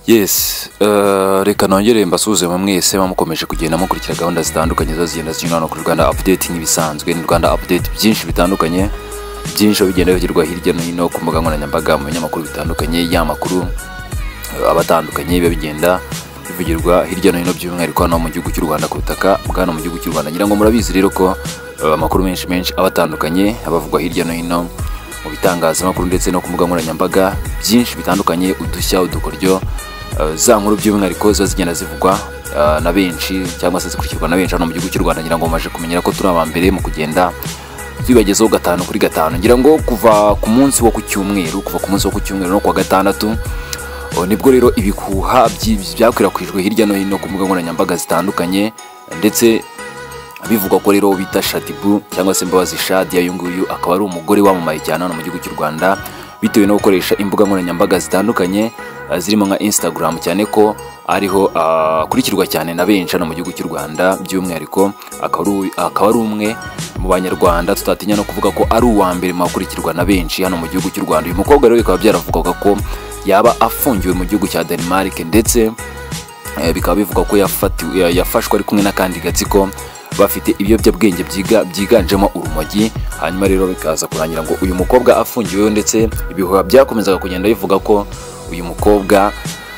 Yes, reka nongere mbasuhuze mwese bamukomeje kugenda mukurikira gahunda zitandukanye zo zigenda zinyurana kuri Rwanda Update nk'ibisanzwe. Ni Rwanda Update byinshi bitandukanye, byinshi bigenda bigirwa hirya no hino ku mbuga nkoranyambaga, mu binyamakuru bitandukanye, y'amakuru abatandukanye biba bigenda bivugirwa hirya no hino, by'umwihariko hano mu gihugu cy'u Rwanda, ku butaka bw'ano mu gihugu cy'u Rwanda. Ngira ngo murabizi rero ko amakuru menshi abatandukanye abavugwa hirya no hino mu bitangazamakuru ndetse no ku mbuga nkoranyambaga, byinshi bitandukanye, udushya, udukoryo, za nkuru by'umwihariko zo zigenda zivugwa na benshi cyangwa se zikurikirwa na benshi hano mu gihugu cy'u Rwanda. Ngira ngo maje kumenyera ko turi abambere mu kugenda tubibagezaho gatanu kuri gatanu. Ngira ngo kuva ku munsi wo ku cyumweru no kuwa gatandatu nibwo rero ibihuha byakwirakwijwe hirya no hino ku mbuga nkoranyambaga zitandukanye, ndetse bivugwa ko rero bita Shadibu cyangwa se Mbabazi Shadia, uyu nguyu akaba ari umugore wamamaye cyane hano mu gihugu cy'u Rwanda bitewe no gukoresha imbuga nkoranyambaga zitandukanye zirimo nka Instagram, cyane ko ariho akurikirwa cyane na benshi hano mu gihugu cy'u Rwanda. By'umwihariko akaba ari umwe mu banyarwanda tutatinya no kuvuga ko ari uwa mbere mu bakurikirwa na benshi hano mu gihugu cy'u Rwanda. Uyu mukobwa rero bikaba byaravugwaga ko yaba afungiwe mu gihugu cya Denmark, ndetse bikaba bivugwa ko yafashwe ari kumwe n'akandi gatsiko bafite ibiyobyabwenge byiganjemo urumogi. Hanyuma rero bikaza kurangira ngo uyu mukobwa afungiweho, ndetse ibihuha byakomezaga kugenda bivuga ko uyu mukobwa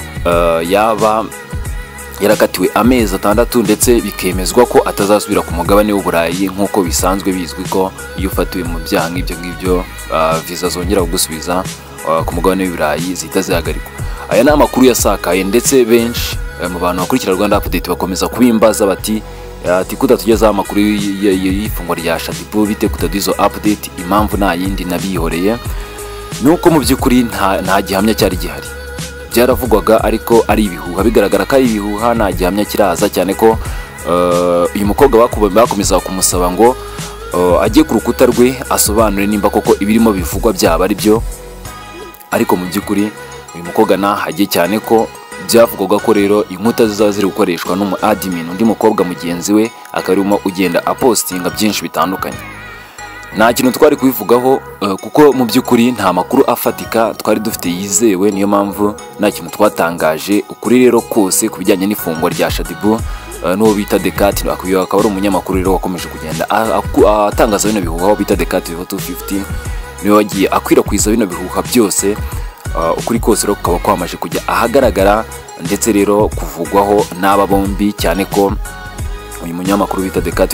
yaba yarakatiwe amezi 6, ndetse bikemezwa ko atazasubira ku mugabane w'Uburayi, nk'uko bisanzwe bizwi ko iyo ufatiwe mu byaha nk'ibyo ngibyo visa zongera kugusubiza ku mugabane w'Uburayi zihita zihagarikwa. Aya ni amakuru yasakaye, ndetse benshi mu bantu bakurikira Rwanda Update bakomeza kubimbaza bati kutatugezaho amakuru y'ifungwa rya Shadibu, bite kutaduha update. Impamvu nta yindi nabihoreye, nuko mu by'ukuri nta gihamya cyari gihari. Byaravugwaga ariko ari ibihuha, bigaragara ko ari ibihuha, nta gihamya kiraza, cyane ko uyu mukobwa bakomeza kumusaba ngo ajye ku rukuta rwe asobanure nimba koko ibirimo bivugwa byaba ari byo. Ariko mu by'ukuri uyu mukobwa nahajye, cyane ko byavugwaga ko rero inkuta zizaba ziri gukoreshwa n'umu admin, undi mukobwa mugenzi we akaba arimo ugenda apostinga byinshi bitandukanye. Nta kintu twari kubivugaho kuko mu by'ukuri nta makuru afatika twari dufite yizewe, niyo mpamvu nta kintu twatangaje ukuri rero kose ku bijyanye n'ifungwa rya Shadibu. N'uwo bita Decat akaba ari umunyamakuru rero wakomeje kugenda atangaza bino bihuha, bita Decat 250, niwe wagiye akwirakwiza bino bihuha byose. Ukuri kose rero kukaba kwamaje kujya ahagaragara, ndetse rero kuvugwaho n'aba bombi, cyane ko uyu munyamakuru bita Decat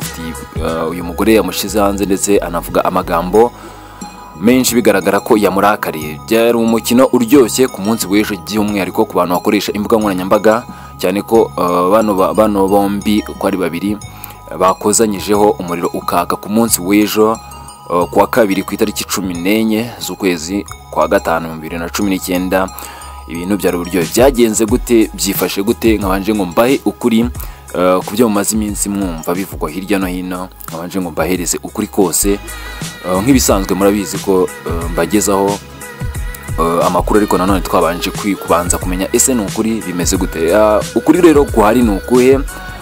250 uyu mugore yamushize hanze, ndetse anavuga amagambo menshi bigaragara ko yamurakariye. Byari umukino uryoshye ku munsi w'ejo, by'umwihariko ku bantu bakoresha imbuga nkoranyambaga, cyane ko bano bombi uko ari babiri bakozanyijeho umuriro ukaka ku munsi w'ejo kuwa kabiri ku itariki 14 z'ukwezi kwa gatanu 2019. Ibintu byari uburyohe. Byagenze gute, byifashe gute? Nkabanje ngo mbahe ukuri ku byo mumaze iminsi mwumva bivugwa hirya no hino, nkabanje ngo mbahereze ukuri kose. Nk'ibisanzwe murabizi ko mbagezaho amakuru, ariko nanone twabanje kubanza kumenya ese ni ukuri bimeze gute. Ukuri rero guhari ni ukuhe?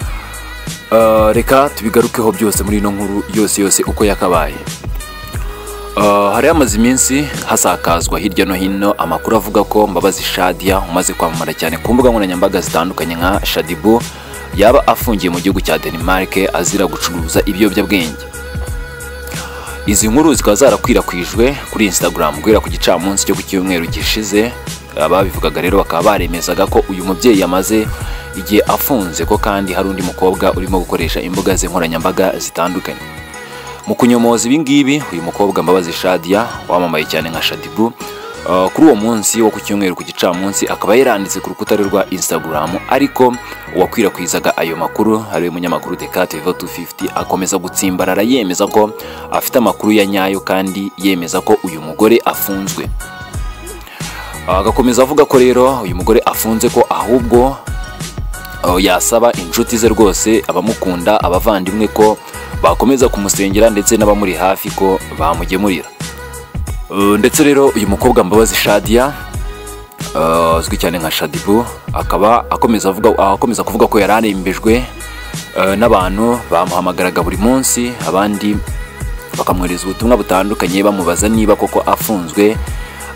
Reka tubigarukeho byose muri ino nkuru yose uko yakabaye. Hari amaze iminsi hasakazwa hirya no hino amakuru avuga ko Mbabazi Shadia umaze kwamamara cyane ku mbuga nkoranyambaga zitandukanye nka Shadibu yaba afungiye mu gihugu cya Denmark azira gucuruza ibiyobyabwenge. Izi nkuru zikaba zarakwirakwijwe kuri Instagram guhera ku gicamunsi cyo ku cyumweru gishize. Ababivugaga rero bakaba baremezaga ko uyu mubyeyi yamaze igihe afunze, ko kandi hari undi mukobwa urimo gukoresha imbuga nkoranyambaga zitandukanye. Mu kunyomoza ibingibi, uyu mukobwa Mbabazi Shadia wamamaye cyane nka Shadibu kuri uwo munsi wo ku cyumweru ku gicamunsi akaba yaranditse ku rukuta rwa Instagram, ariko uwakwirakwizaga ayo makuru ari umunyamakuru Decat 250 akomeza gutsimbarara yemeza ko afite amakuru ya nyayo, kandi yemeza ko uyu mugore afunzwe. Agakomeza avuga ko rero uyu mugore afunze, ko ahubwo yasaba inshuti ze rwose, abamukunda, abavandimwe, ko bakomeza kumusengera, ndetse n'abamuri hafi ko bamugemurira. Ndetse rero uyu mukobwa Mbabazi Shadia azwi cyane nka Shadibu akaba akomeza kuvuga ko yararembejwe n'abantu bamuhamagaraga buri munsi, abandi bakamwohereza ubutumwa butandukanye bamubaza niba koko afunzwe,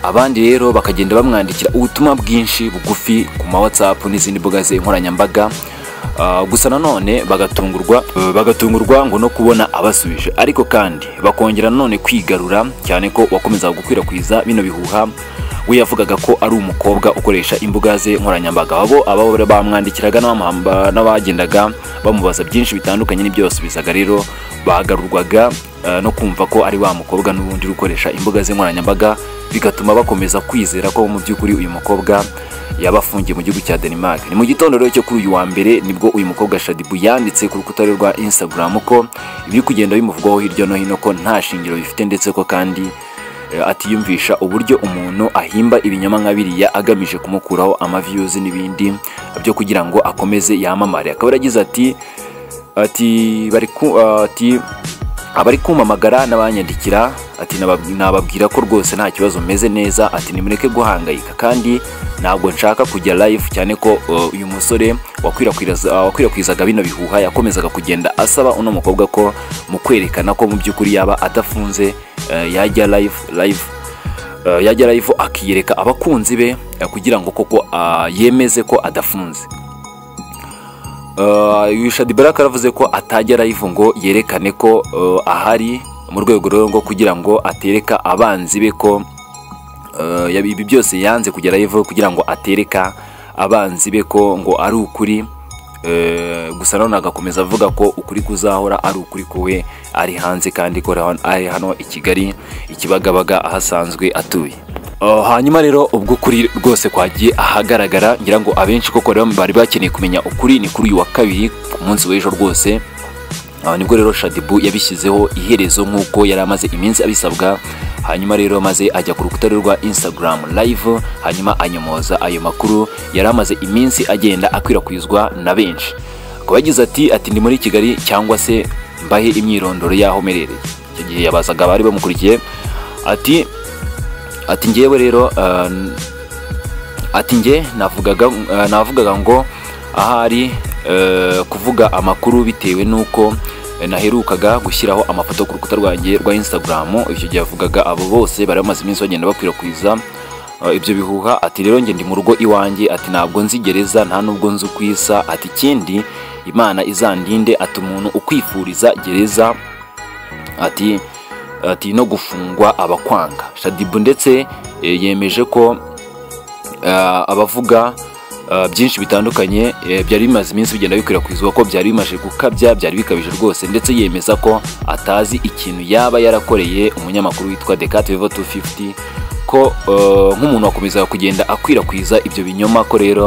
abandi rero bakagenda bamwandikira ubutumwa bwinshi bugufi ku ma WhatsApp n'izindi mbuga ze nkoranyambaga. Gusa nanone bagatungurwa ngo no kubona abasubije, ariko kandi bakongera nanone kwigarura cyane ko wakomezaga gukwirakwiza bino bihuha. We yavugaga ko ari umukobwa ukoresha imbuga ze nkoranyambaga. abo bamwandikiraga n'abagendaga bamubaza byinshi bitandukanye n'ibyo basubizaga, rero bagarurwaga no kumva ko ari wa mukobwa n'ubundi ukoresha imbuga ze nkoranyambaga, bigatuma bakomeza kwizera ko mu by'ukuri uyu mukobwa yaba afungiye mu gihugu cya Denmark. Ni mu gitondo rero cyo kuri uyu wa mbere nibwo uyu mukobwa Shadibu yanditse ku rukuta rwa Instagram ko ibiri kugenda bimuvugwaho hirya no hino ko nta shingiro bifite, ndetse ko kandi atiyumvisha uburyo umuntu ahimba ibinyoma nka biriya agamije kumukuraho amaviews n'ibindi byo kugira ngo akomeze yamamare. Akaba yaragize ati abari kumamagara n'abanyandikira ati nababwira ko rwose nta kibazo meze neza, ati nimureke guhangayika, kandi ntabwo nshaka kujya live, cyane ko uyu musore wakwirakwizaga bino bihuha yakomezaga kugenda asaba uno mukobwa ko mu kwerekana ko mu by'ukuri yaba adafunze yajya live akiyereka abakunzi be kugira ngo koko yemeze ko adafunze. Shadibu yaravuze ko atajya live ngo yerekane ko ahari mu rwego rero ngo kugira ngo atereka abanzi be ko ibi byose yanze kujya live kugira ngo atereka abanzi be ko ngo ari ukuri. Gusa none agakomeza avuga ko ukuri kuzahora ari ukuri kowe ari hanze, kandi ko ari hano i Kigali Ikibagabaga ahasanzwe atuye. Hanyuma rero ubwo kuri rwose kwagiye ahagaragara, ngira ngo abenshi koko rero bari bakeneye kumenya ukuri, ni kuri uyu wa kabiri ku munsi w'ejo rwose nibwo rero Shadibu yabishyizeho iherezo nk'uko yari amaze iminsi abisabwa. Hanyuma rero maze ajya ku rukuta rwa Instagram live, hanyuma anyomoza ayo makuru yari amaze iminsi agenda akwirakwizwa na benshi. Akaba yagize ati ndi muri Kigali cyangwa se mbahe imyirondoro yaho merereye. Icyo gihe yabazaga bari bamukurikiye ati ngewe rero nge navugaga ngo ahari kuvuga amakuru bitewe nuko naherukaga gushyiraho amafoto ku rukuta rwanjye rwa Instagram. Icyo gihe yavugaga abo bose bari bamaze iminsi bagenda bakwirakwiza ibyo bihuha. Ati rero nge ndi mu rugo iwanjye, ati ntabwo nzi gereza, nta nubwo nzi ukwisa, ati ikindi Imana izandinde, ati umuntu ukwifuriza gereza ati no gufungwa abakwanga. Shadibu ndetse yemeje ko abavuga byinshi bitandukanye byari bimaze iminsi bigenda bikwirakwizwa ko byari bimaje gukabya, byari bikabije rwose, ndetse yemeza ko atazi ikintu yaba yarakoreye umunyamakuru witwa Decatevo 250 ko nk'umuntu wakomeza kugenda akwirakwiza ibyo binyoma, ko rero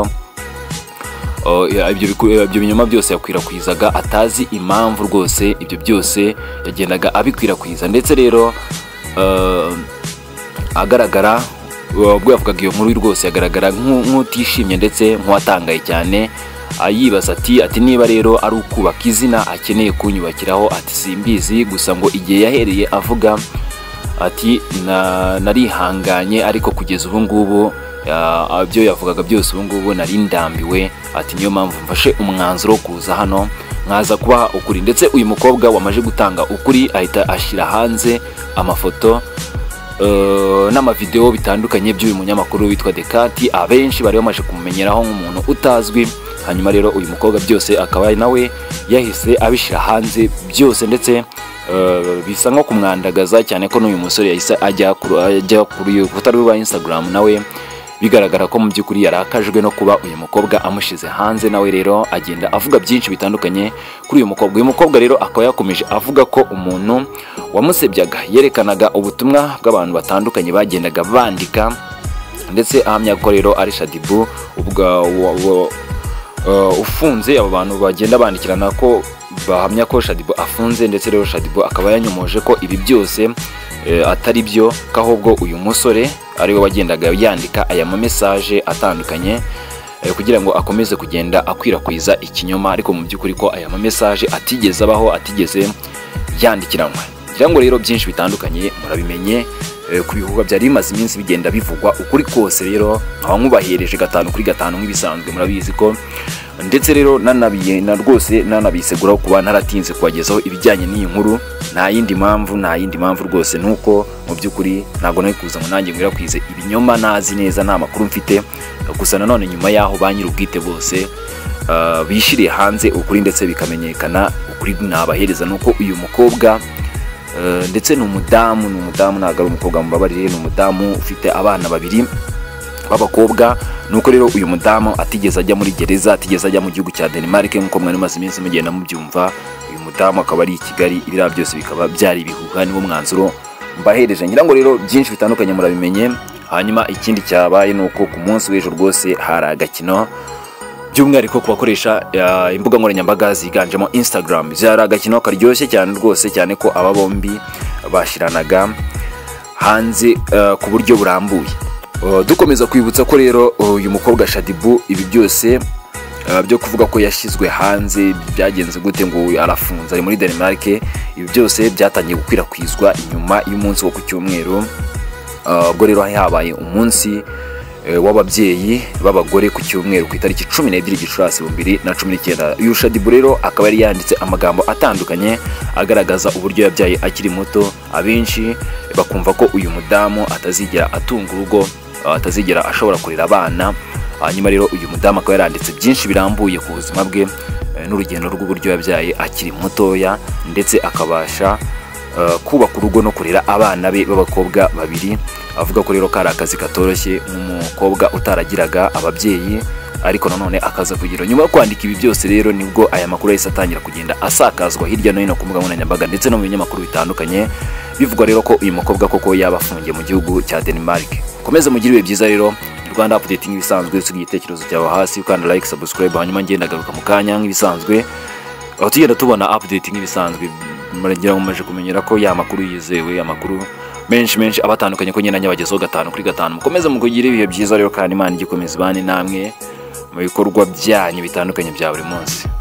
ibyo binyoma byose yakwirakwizaga atazi impamvu rwose ibyo byose yagendaga abikwirakwiza. Ndetse rero agaragara ubwo yavugaga iyo nkuru rwose yagaragara nk'utishimye ndetse nk'uwatangaye cyane, yibaza ati niba rero ari ukubaka izina akeneye kunyubakiraho, ati simbizi, gusa ngo igihe yahereye avuga ati narihanganye, ariko kugeza ubu ngubu ibyo yavugaga byose ubu ngubu nari ndambiwe, ati niyo mpamvu mfashe umwanzuro wo kuza hano nkaza kubaha ukuri. Ndetse uyu mukobwa wamaje gutanga ukuri ahita ashyira hanze amafoto n'amavideo bitandukanye by'uyu munyamakuru witwa Dekati, abenshi bari bamaje kumumenyeraho nk'umuntu utazwi. Hanyuma rero uyu mukobwa byose akaba nawe yahise abishyira hanze byose, ndetse bisa nko kumwandagaza cyane ko n'uyu musore yahise ajya kuri urukuta rwa Instagram nawe bigaragara ko mu by'ukuri yarakajwe no kuba uyu mukobwa amushize hanze. Nawe rero agenda avuga byinshi bitandukanye kuri uyu mukobwa. Uyu mukobwa rero akaba yakomeje avuga ko umuntu wamusebyaga yerekanaga ubutumwa bw'abantu batandukanye bagendaga bandika, ndetse ahamya ko rero ari Shadibu ufunze. Abo bantu bagenda bandikirana ko bahamya ko Shadibu afunze, ndetse rero Shadibu akaba yanyomoje ko ibi byose atari byo, ko ahubwo uyu musore ariwe wagendaga yandika aya message atandukanye kugira ngo akomeze kugenda akwirakwiza ikinyoma, ariko mu by'ukuri ko aya message atigeze abaho, atigeze yandikiranwa. Ngira ngo rero byinshi bitandukanye murabimenye ku bihuha byari bimaze iminsi bigenda bivugwa ukuri kose. Rero nk'ubahereje 5 kuri 5 nk'ibisanzwe, murabizi ko ndetse rero rwose nanabiseguraho kuba naratinze kubagezaho ibijyanye n'iyi nkuru. Nta yindi mpamvu rwose nuko mu by'ukuri ntabwo nari kuza ngo nanjye ngwirakwize ibinyoma nazi neza nta makuru mfite. Gusa nanone nyuma yaho ba nyir'ubwite bose bishiriye hanze ukuri ndetse bikamenyekana ukuri nabahereza nuko uyu mukobwa ndetse ni umudamu ntabwo ari umukobwa mubabarire, ni umudamu ufite abana 2 b'abakobwa. Nuko rero uyu mudamu atigeze ajya muri gereza, atigeze ajya mu gihugu cya Denmark nk'uko mwari maze iminsi mugenda mubyumva. Uyu mudamu akaba ari i Kigali, ibiriya byose bikaba byari ibihuha. Niwo mwanzuro mbahereje, ngira ngo rero byinshi bitandukanye murabimenye. Hanyuma ikindi cyabaye nuko ku munsi w'ejo rwose hari agakino, by'umwihariko ku bakoresha imbuga nkoranyambaga ziganjemo Instagram. Byari agakino karyoshye cyane rwose, cyane ko aba bombi bashiranaga hanze ku buryo burambuye. Dukomeza kwibutsa ko rero uyu mukobwa Shadibu ibi byose byo kuvuga ko yashyizwe hanze byagenze gute ngo arafunze ari muri Denmark, ibi byose byatangiye gukwirakwizwa inyuma y'umunsi wo ku cyumweru. Ubwo rero habaye umunsi w'ababyeyi b'abagore ku cyumweru ku itariki 12 Gicurasi 2019. Uyu Shadibu rero akaba yari yanditse amagambo atandukanye agaragaza uburyo yabyaye akiri muto. Abenshi bakumva ko uyu mudamu atazigera atunga urugo, atazigera ashobora kurera abana. Hanyuma rero uyu mudamu akaba yaranditse byinshi birambuye ku buzima bwe n'urugendo rw'uburyo yabyaye akiri mutoya, ndetse akabasha kubaka urugo no kurera abana be b'abakobwa 2. Avuga ko rero kari akazi katoroshye nk'umukobwa utaragiraga ababyeyi, ariko nanone akaza kugira. Nyuma yo kwandika ibi byose rero nibwo aya makuru yahise atangira kugenda asakazwa hirya no hino ku mbuga nkoranyambaga ndetse no mu binyamakuru bitandukanye, bivugwa rero ko uyu mukobwa koko yaba afungiye mu gihugu cya Denmark. Komeza mugire ibihe byiza rero. Rwanda Update nk'ibisanzwe, usigaye igitekerezo cyawe hasi ukanda like, subscribe, hanyuma ngenda garuka mu kanya nk'ibisanzwe aho tugenda tubona update nk'ibisanzwe. Muragira ngo mumaje kumenyera ko ya makuru yizewe, amakuru menshi abatandukanye ko nyina nyabagezeho 5 kuri 5. Mukomeze mukugira ibihe byiza rero, kandi Imana igikomeza ibane namwe mu bikorwa byanyu bitandukanye bya buri munsi.